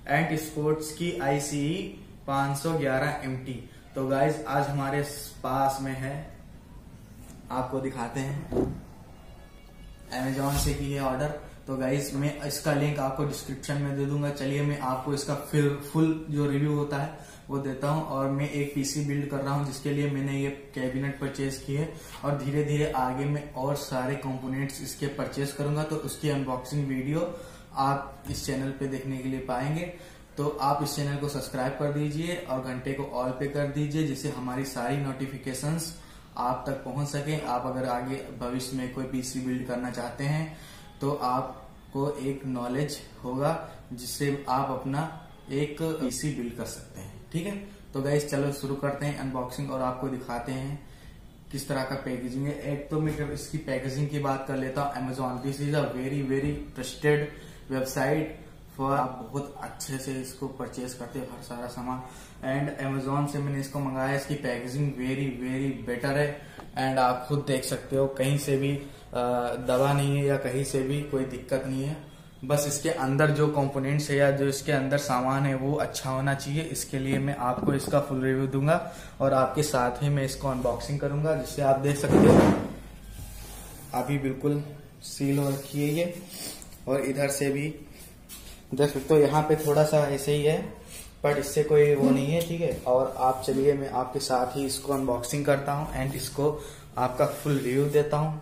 And sports की ICE 511 MT। तो guys आज हमारे पास में है, आपको दिखाते हैं, Amazon से की है ऑर्डर। तो गाइज मैं इसका लिंक आपको डिस्क्रिप्शन में दे दूंगा। चलिए मैं आपको इसका फुल जो रिव्यू होता है वो देता हूं। और मैं एक PC बिल्ड कर रहा हूं जिसके लिए मैंने ये कैबिनेट परचेज की है, और धीरे धीरे आगे मैं और सारे कंपोनेंट्स इसके परचेज करूंगा। तो उसकी अनबॉक्सिंग वीडियो आप इस चैनल पे देखने के लिए पाएंगे। तो आप इस चैनल को सब्सक्राइब कर दीजिए और घंटे को ऑल पे कर दीजिए, जिससे हमारी सारी नोटिफिकेशंस आप तक पहुंच सके। आप अगर आगे भविष्य में कोई PC बिल्ड करना चाहते हैं तो आपको एक नॉलेज होगा जिससे आप अपना एक PC बिल्ड कर सकते हैं। ठीक है, तो गाइस चलो शुरू करते हैं अनबॉक्सिंग और आपको दिखाते हैं किस तरह का पैकेजिंग है। एक तो मैं इसकी पैकेजिंग की बात कर लेता हूँ। Amazon, this is a very very trusted website for, आप बहुत अच्छे से इसको परचेज करते हो हर सारा सामान। एंड Amazon से मैंने इसको मंगाया, इसकी पैकेजिंग वेरी वेरी बेटर है। एंड आप खुद देख सकते हो, कहीं से भी दवा नहीं है या कहीं से भी कोई दिक्कत नहीं है। बस इसके अंदर जो कंपोनेंट्स है या जो इसके अंदर सामान है वो अच्छा होना चाहिए। इसके लिए मैं आपको इसका फुल रिव्यू दूंगा और आपके साथ ही मैं इसको अनबॉक्सिंग करूंगा, जिससे आप देख सकते हो अभी बिल्कुल सील हो रखी है ये। और इधर से भी देख सकते हो, यहाँ पे थोड़ा सा ऐसे ही है बट इससे कोई वो नहीं है। ठीक है, और आप चलिए मैं आपके साथ ही इसको अनबॉक्सिंग करता हूँ एंड इसको आपका फुल रिव्यू देता हूँ।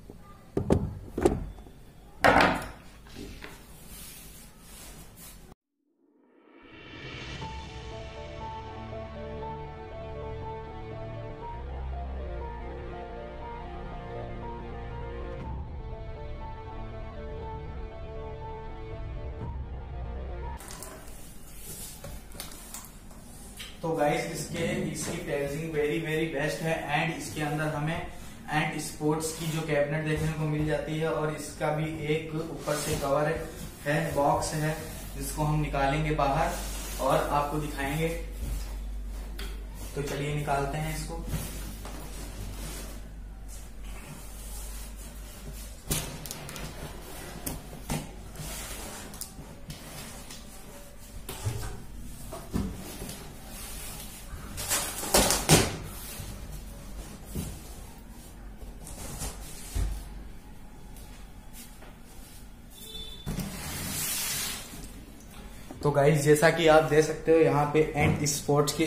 तो गाइस इसकी पैकेजिंग वेरी वेरी बेस्ट है। एंड इसके अंदर हमें एंड स्पोर्ट्स की जो कैबिनेट देखने को मिल जाती है, और इसका भी एक ऊपर से कवर है बॉक्स है जिसको हम निकालेंगे बाहर और आपको दिखाएंगे। तो चलिए निकालते हैं इसको। तो गाइज जैसा कि आप देख सकते हो, यहाँ पे एंड स्पोर्ट्स की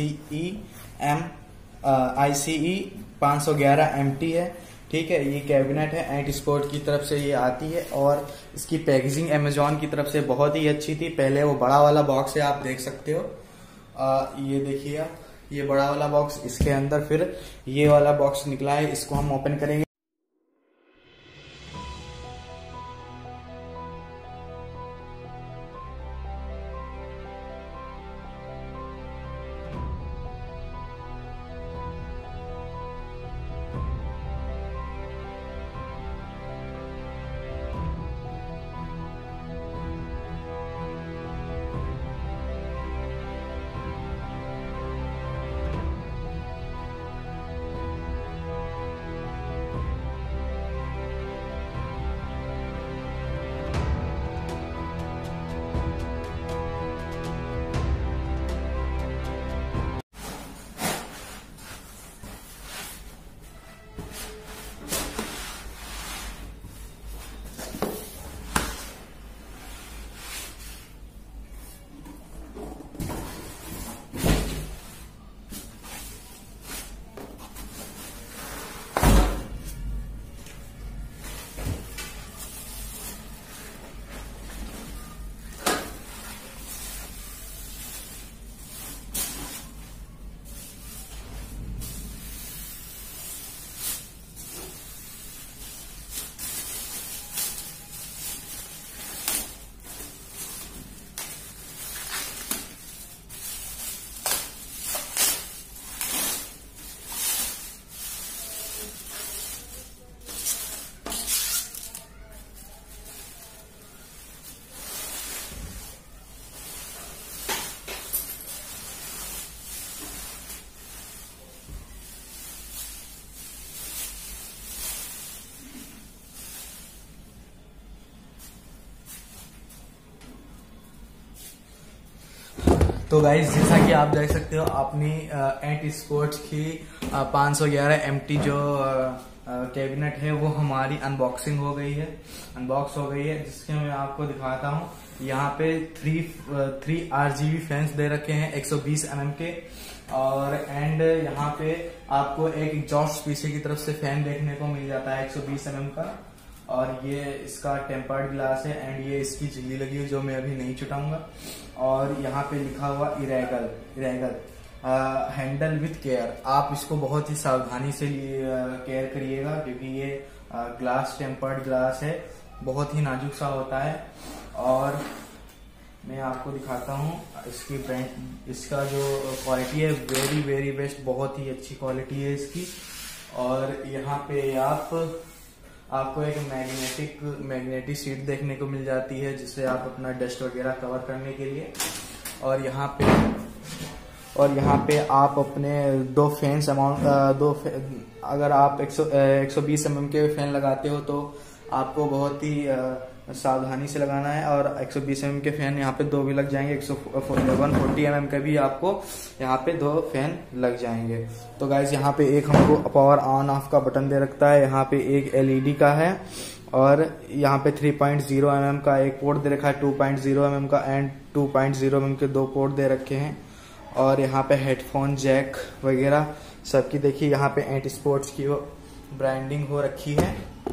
ICE 511 MT है। ठीक है, ये कैबिनेट है एंड स्पोर्ट की तरफ से ये आती है। और इसकी पैकेजिंग Amazon की तरफ से बहुत ही अच्छी थी। पहले वो बड़ा वाला बॉक्स है, आप देख सकते हो, ये देखिए आप, ये बड़ा वाला बॉक्स, इसके अंदर फिर ये वाला बॉक्स निकला है। इसको हम ओपन करेंगे। तो गाइज जैसा कि आप देख सकते हो अपनी एंटी स्पोर्ट्स की 511 MT जो कैबिनेट है वो हमारी अनबॉक्सिंग हो गई है, अनबॉक्स हो गई है, जिसके मैं आपको दिखाता हूँ। यहाँ पे 3 RGB फैंस दे रखे हैं 120 mm के, और एंड यहाँ पे आपको एक एग्जॉस्ट पीछे की तरफ से फैन देखने को मिल जाता है 120 mm का, और ये इसका टेम्पर्ड ग्लास है एंड ये इसकी झिल्ली लगी हुई जो मैं अभी नहीं छुटाऊंगा। और यहाँ पे लिखा हुआ इरेगल हैंडल विथ केयर। आप इसको बहुत ही सावधानी से केयर करिएगा, क्योंकि ये ग्लास टेम्पर्ड ग्लास है, बहुत ही नाजुक सा होता है। और मैं आपको दिखाता हूँ इसकी ब्रांड, इसका जो क्वालिटी है वेरी वेरी बेस्ट, बहुत ही अच्छी क्वालिटी है इसकी। और यहाँ पे आपको एक मैग्नेटिक सीट देखने को मिल जाती है, जिससे आप अपना डस्ट वगैरह कवर करने के लिए। और यहाँ पे आप अपने 2 फैंस अगर आप 120 mm के फैन लगाते हो तो आपको बहुत ही सावधानी से लगाना है, और 120 mm के फैन यहाँ पे 2 भी लग जाएंगे, 140 mm के भी आपको यहाँ पे 2 फैन लग जाएंगे। तो गाइज यहाँ पे एक हमको पावर ऑन ऑफ का बटन दे रखता है, यहाँ पे एक LED का है, और यहाँ पे 3.0 mm का एक पोर्ट दे रखा है, 2.0 mm का एंड 2.0 mm के 2 पोर्ट दे रखे हैं। और यहाँ पे हेडफोन जैक वगैरह सबकी देखिए यहाँ पे एंटी स्पोर्ट्स की ब्रांडिंग हो रखी है,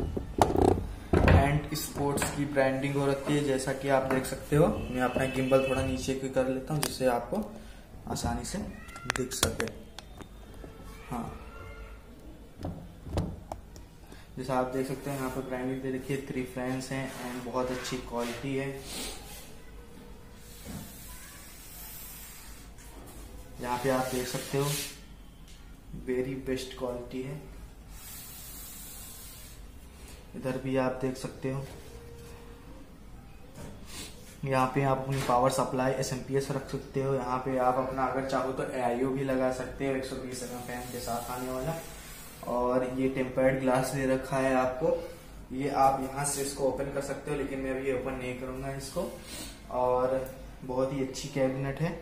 स्पोर्ट्स की ब्रांडिंग हो रखी है, जैसा कि आप देख सकते हो। मैं अपना गिम्बल थोड़ा नीचे कर लेता हूँ, जिससे आपको आसानी से दिख सके। हाँ, जैसा आप देख सकते हैं यहाँ पे ब्रांडिंग दे रखी है, 3 फैंस हैं एंड बहुत अच्छी क्वालिटी है। यहाँ पे आप देख सकते हो वेरी बेस्ट क्वालिटी है। इधर भी आप देख सकते हो, यहाँ पे आप अपनी पावर सप्लाई SMPS रख सकते हो। यहाँ पे आप अपना अगर चाहो तो AIO भी लगा सकते हो 120 mm फैन के साथ आने वाला। और ये टेम्पर्ड ग्लास दे रखा है आपको, ये आप यहाँ से इसको ओपन कर सकते हो, लेकिन मैं अभी ओपन नहीं करूंगा इसको। और बहुत ही अच्छी कैबिनेट है।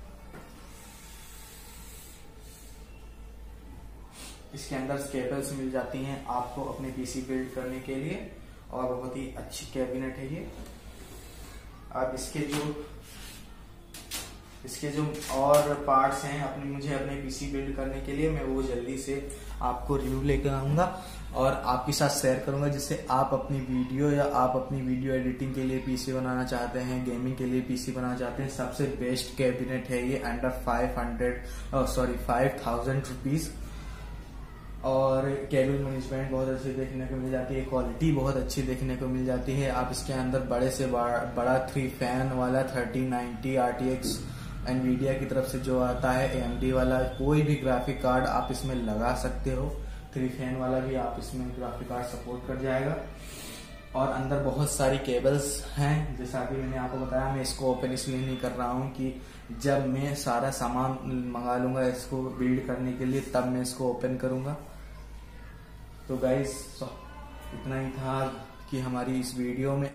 इसके अंदर केबल्स मिल जाती हैं आपको अपने PC बिल्ड करने के लिए, और बहुत ही अच्छी कैबिनेट है ये। अब इसके जो और पार्ट्स हैं मुझे अपने PC बिल्ड करने के लिए, मैं वो जल्दी से आपको रिव्यू लेकर आऊंगा और आपके साथ शेयर करूंगा, जिससे आप अपनी वीडियो एडिटिंग के लिए PC बनाना चाहते हैं, गेमिंग के लिए PC बनाना चाहते हैं, सबसे बेस्ट कैबिनेट है ये, अंडर 5000 रुपीज। और केबल मैनेजमेंट बहुत अच्छी देखने को मिल जाती है, क्वालिटी बहुत अच्छी देखने को मिल जाती है। आप इसके अंदर बड़े से बड़ा 3 फैन वाला 3090 RTX NVIDIA की तरफ से जो आता है, AMD वाला कोई भी ग्राफिक कार्ड आप इसमें लगा सकते हो। 3 फैन वाला भी आप इसमें ग्राफिक कार्ड सपोर्ट कर जाएगा। और अंदर बहुत सारी केबल्स हैं, जैसा कि मैंने आपको बताया। मैं इसको ओपन इसलिए नहीं कर रहा हूँ कि जब मैं सारा सामान मंगा लूंगा इसको बिल्ड करने के लिए, तब मैं इसको ओपन करूंगा। तो गाइस इतना ही था कि हमारी इस वीडियो में